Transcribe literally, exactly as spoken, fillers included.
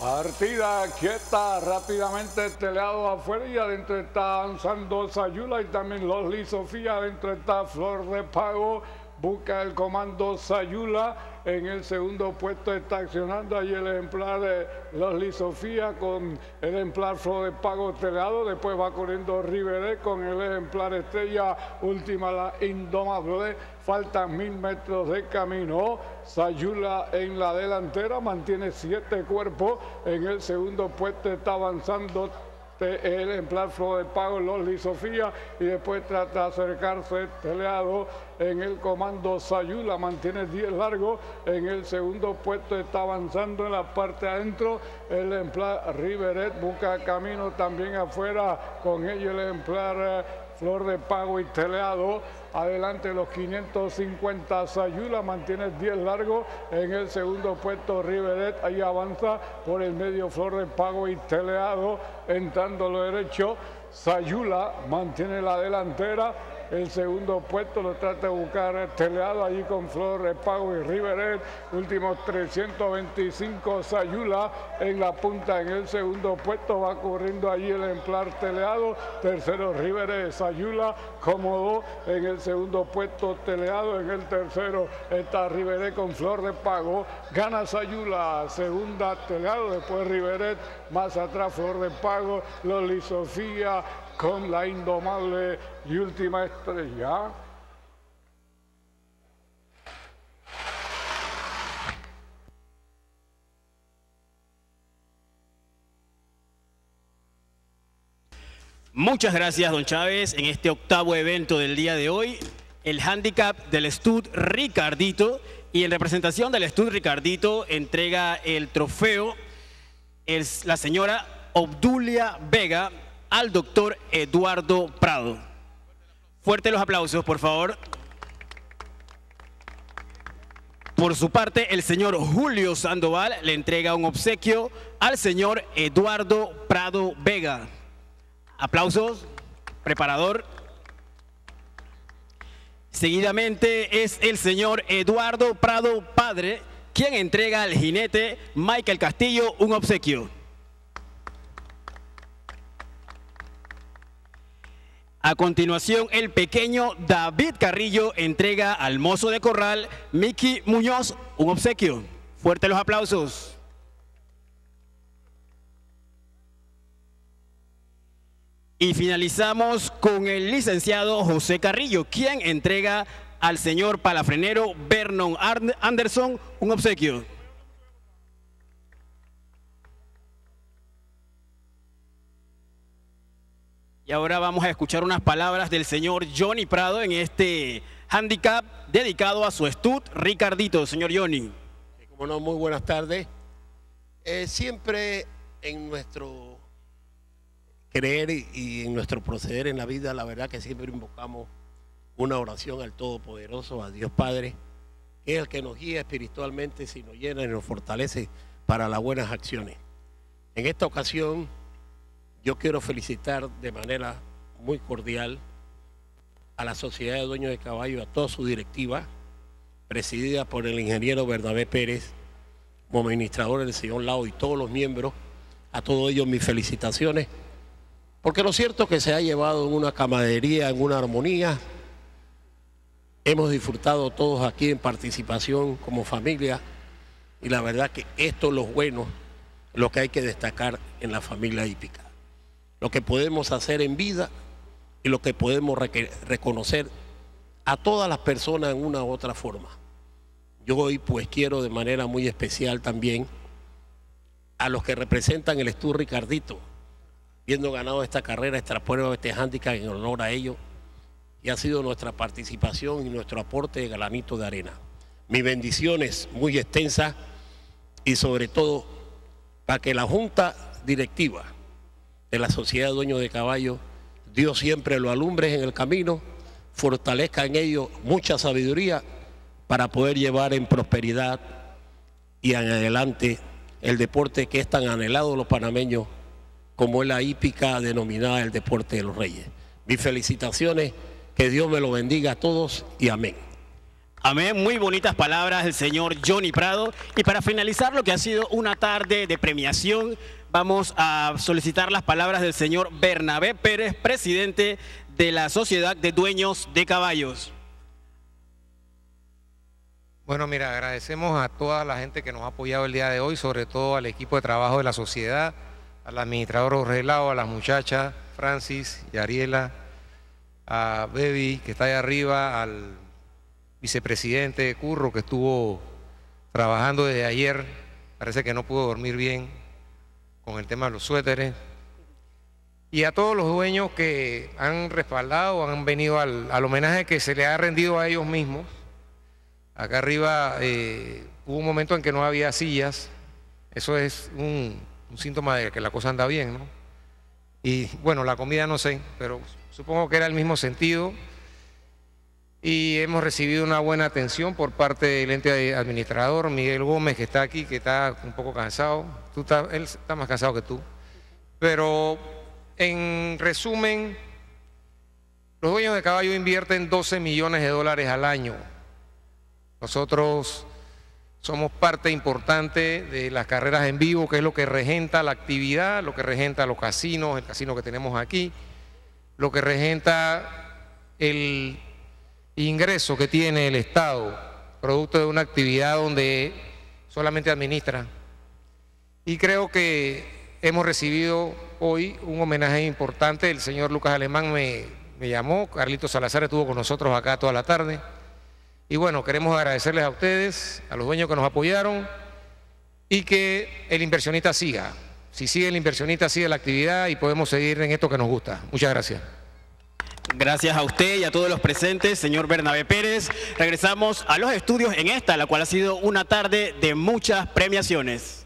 Partida quieta, rápidamente Teleado afuera y adentro está avanzando Sayula y también Losli Sofía, adentro está Flor de Pago, busca el comando Sayula, en el segundo puesto está accionando ahí el ejemplar de Losli Sofía con el ejemplar Flor de Pago Teleado, después va corriendo Riveré con el ejemplar Estrella Última la Indomable, faltan mil metros de camino, Sayula en la delantera, mantiene siete cuerpos, en el segundo puesto está avanzando el ejemplar Flor de Pago, Losli Sofía, y después trata de acercarse Teleado en el comando Sayula, mantiene diez largos, en el segundo puesto está avanzando en la parte adentro el ejemplar Riveret, busca camino también afuera, con ello el ejemplar eh, Flor de Pago y Teleado, adelante los quinientos cincuenta Sayula, mantiene diez largos, en el segundo puesto Riveret, ahí avanza por el medio Flor de Pago y Teleado, entrando lo derecho, Sayula mantiene la delantera, el segundo puesto lo trata de buscar Teleado allí con Flor de Pago y Riveret, últimos trescientos veinticinco Sayula en la punta, en el segundo puesto va corriendo allí el ejemplar Teleado, tercero Riveret, Sayula cómodo, en el segundo puesto Teleado, en el tercero está Riveret con Flor de Pago, gana Sayula, segunda Teleado, después Riveret, más atrás Flor de Pago, Losli Sofía con la Indomable y Última Estrella. Muchas gracias, don Chávez. En este octavo evento del día de hoy, el handicap del Stud Ricardito, y en representación del Stud Ricardito entrega el trofeo es la señora Obdulia Vega al doctor Eduardo Prado. Fuertes los aplausos, por favor. Por su parte, el señor Julio Sandoval le entrega un obsequio al señor Eduardo Prado Vega. Aplausos, preparador. Seguidamente es el señor Eduardo Prado Padre, quien entrega al jinete Michael Castillo un obsequio. A continuación, el pequeño David Carrillo entrega al mozo de corral Miki Muñoz un obsequio. Fuertes los aplausos. Y finalizamos con el licenciado José Carrillo, quien entrega al señor palafrenero Vernon Anderson un obsequio. Y ahora vamos a escuchar unas palabras del señor Johnny Prado en este handicap dedicado a su Stud Ricardito. Señor Johnny. Como no, muy buenas tardes. Eh, siempre en nuestro creer y en nuestro proceder en la vida, la verdad que siempre invocamos una oración al Todopoderoso, a Dios Padre, que es el que nos guía espiritualmente, si nos llena y nos fortalece para las buenas acciones. En esta ocasión, yo quiero felicitar de manera muy cordial a la Sociedad de Dueños de Caballo, a toda su directiva, presidida por el ingeniero Bernabé Pérez, como administrador del señor Lao y todos los miembros, a todos ellos mis felicitaciones, porque lo cierto es que se ha llevado en una camaradería, en una armonía. Hemos disfrutado todos aquí en participación como familia, y la verdad que esto es lo bueno, lo que hay que destacar en la familia hípica. Lo que podemos hacer en vida y lo que podemos reconocer a todas las personas en una u otra forma. Yo hoy pues quiero de manera muy especial también a los que representan el Stud Ricardito, viendo ganado esta carrera, esta prueba, este handicap, en honor a ellos, y ha sido nuestra participación y nuestro aporte de granito de arena. Mis bendiciones muy extensas y sobre todo para que la Junta Directiva de la Sociedad de Dueños de Caballo, Dios siempre lo alumbre en el camino, fortalezca en ellos mucha sabiduría para poder llevar en prosperidad y en adelante el deporte que es tan anhelado los panameños como es la hípica denominada el deporte de los reyes. Mis felicitaciones, que Dios me lo bendiga a todos y amén. Amén, muy bonitas palabras del señor Johnny Prado. Y para finalizar lo que ha sido una tarde de premiación, vamos a solicitar las palabras del señor Bernabé Pérez, presidente de la Sociedad de Dueños de Caballos. Bueno, mira, agradecemos a toda la gente que nos ha apoyado el día de hoy, sobre todo al equipo de trabajo de la sociedad, al administrador Jorge Lao, a las muchachas Francis y Ariela, a Baby que está ahí arriba, al vicepresidente Curro que estuvo trabajando desde ayer, parece que no pudo dormir bien con el tema de los suéteres, y a todos los dueños que han respaldado, han venido al, al homenaje que se le ha rendido a ellos mismos. Acá arriba eh, hubo un momento en que no había sillas, eso es un, un síntoma de que la cosa anda bien, ¿no? Y bueno, la comida no sé, pero supongo que era el mismo sentido. Y hemos recibido una buena atención por parte del ente administrador, Miguel Gómez, que está aquí, que está un poco cansado. Tú está, él está más cansado que tú. Pero en resumen, los dueños de caballo invierten doce millones de dólares al año. Nosotros somos parte importante de las carreras en vivo, que es lo que regenta la actividad, lo que regenta los casinos, el casino que tenemos aquí, lo que regenta el ingreso que tiene el Estado, producto de una actividad donde solamente administra. Y creo que hemos recibido hoy un homenaje importante. El señor Lucas Alemán me, me llamó, Carlitos Salazar estuvo con nosotros acá toda la tarde. Y bueno, queremos agradecerles a ustedes, a los dueños que nos apoyaron y que el inversionista siga. Si sigue el inversionista, sigue la actividad y podemos seguir en esto que nos gusta. Muchas gracias. Gracias a usted y a todos los presentes, señor Bernabé Pérez. Regresamos a los estudios en esta, la cual ha sido una tarde de muchas premiaciones.